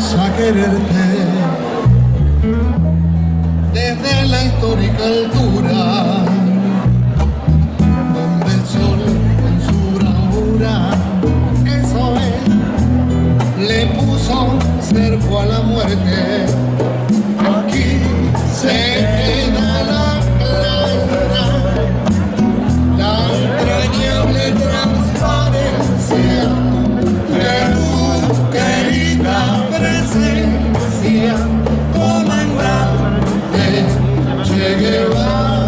a quererte desde la histórica altura donde el sol con su bravura, eso es, le puso cerco a la muerte. Aquí se queda la clara, la entrañable transparencia de tu querida presencia, comandante Che Guevara.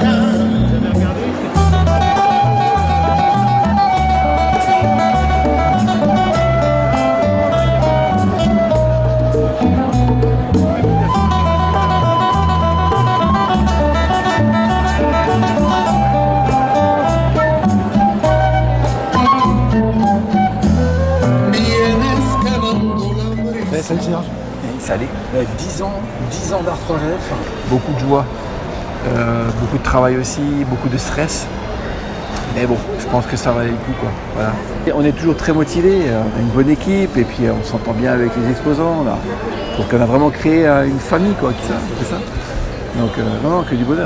Salut Serge. Ça allait. 10 ans d'art projet, beaucoup de joie, beaucoup de travail aussi, beaucoup de stress. Mais bon, je pense que ça valait le coup, quoi. Voilà. Et on est toujours très motivés, on a une bonne équipe et puis on s'entend bien avec les exposants. Là. Donc on a vraiment créé une famille, quoi, qui fait ça. Donc non, que du bonheur.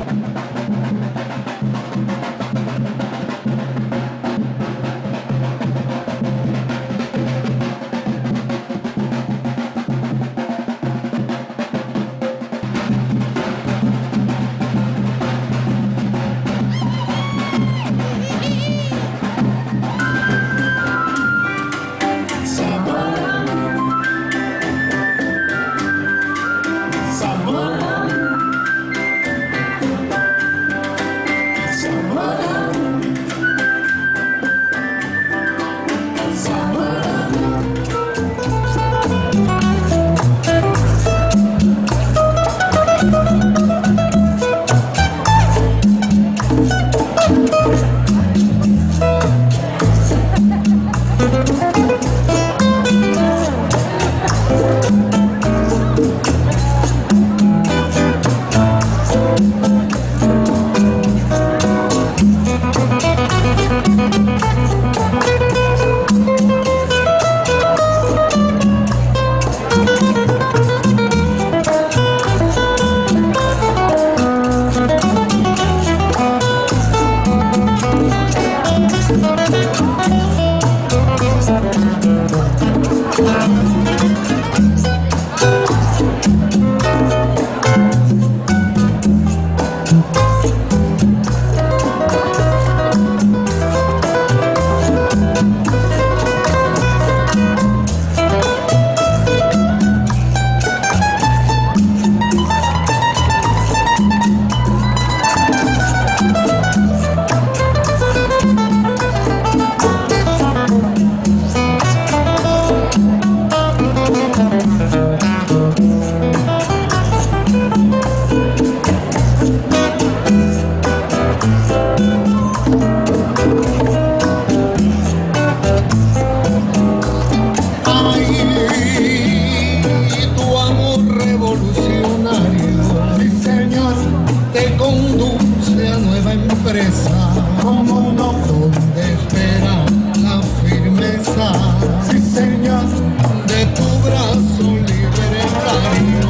Como no, donde espera la firmeza, sí señor, de tu brazo libertario.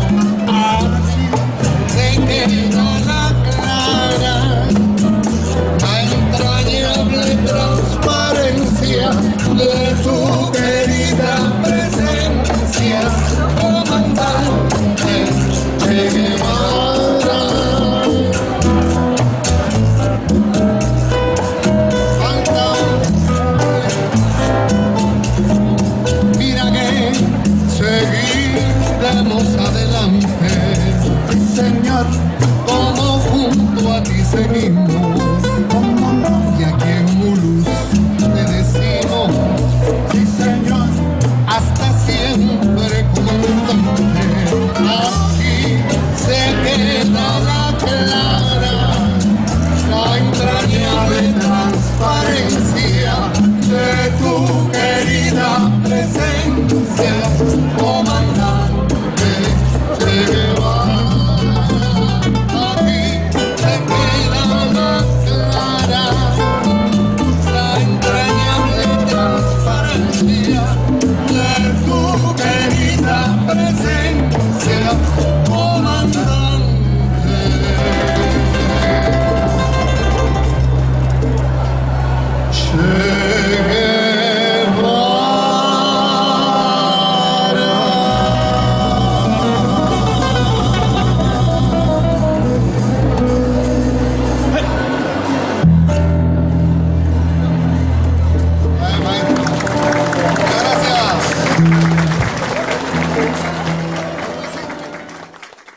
Así se queda la clara, la entrañable transparencia de tu querida presencia, comandante Che Guevara. Seguiremos adelante, sí señor, como junto a ti seguimos, y aquí en Mulús te decimos, sí señor, hasta siempre comandante. Aquí se queda la clara, la entrañable transparencia de tu querida presencia, comandante Che Guevara. Aquí se queda la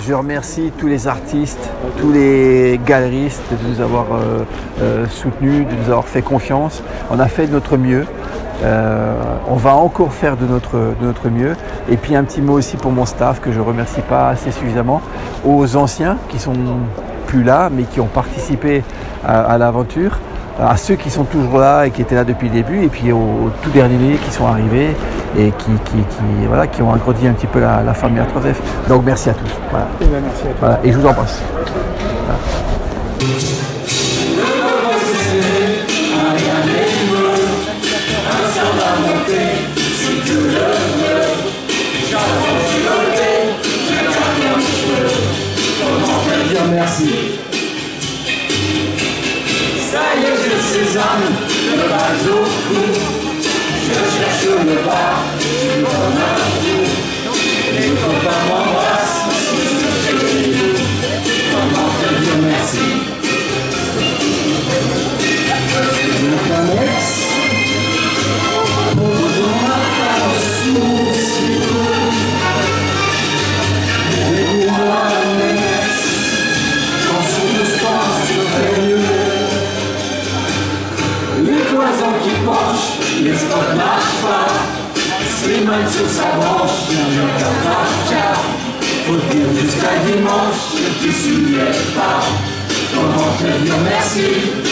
Je remercie tous les artistes, tous les galeristes de nous avoir soutenus, de nous avoir fait confiance. On a fait de notre mieux. On va encore faire de notre mieux. Et puis un petit mot aussi pour mon staff que je ne remercie pas assez suffisamment. Aux anciens qui sont plus là mais qui ont participé à l'aventure. À ceux qui sont toujours là et qui étaient là depuis le début, et puis aux tout derniers qui sont arrivés et qui ont agrandi un petit peu la famille A3F. Donc merci à tous. Voilà. Et bien, merci à toi. Voilà. Et je vous embrasse. Voilà. Merci. Ça y est, je sésame le bas au cou. Je cherche le bar, je suis comme un fou. Les copains m'embrassent, comment te dire merci. Le Camex, posons ma part sous les couloirs annexe, quand sous le sang je fais mieux. Les cloisons qui penchent, les spots marchent pas. Slimane sur sa branche, le cœur marche. Faut dire jusqu'à dimanche, tu suivais pas. Comment te dire merci?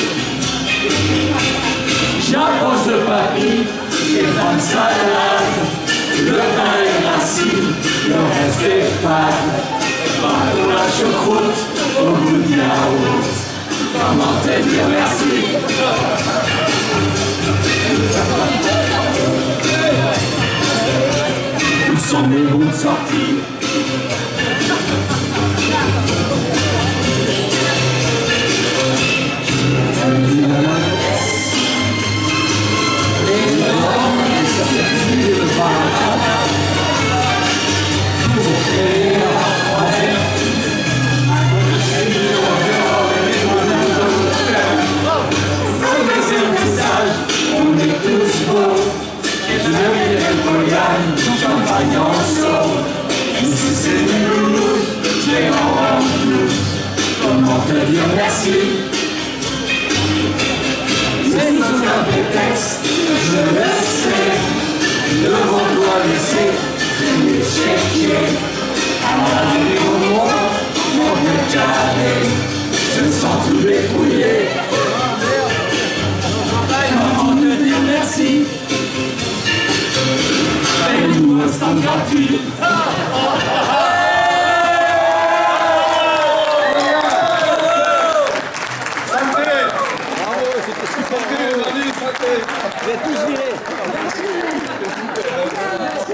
J'approche de papy, j'ai faim de salade. Le pain est racine, le reste est fade. Pas pour la choucroute, au goût de yaourt. Comment te dire merci? Où sont mes bouts de sortie? On est tous beaux, je dirais Poliane, champagne en saut. Ici c'est du Toulouse, je les rends tous. Comment te dire merci? C'est sous un prétexte, je le sais. Devant toi laisser traîner chéquier. À l'arrivée au monde, mon mètre carré, je me sens tout dépouillé. Comment te dire merci? Fais-nous un stand gratuit. Vous êtes tous virés.